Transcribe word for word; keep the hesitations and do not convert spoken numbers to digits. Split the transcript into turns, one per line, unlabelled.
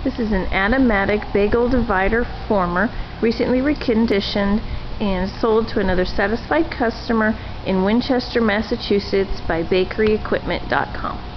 This is an Automatic Bagel Divider Former, recently reconditioned and sold to another satisfied customer in Winchester, Massachusetts by bakery equipment dot com.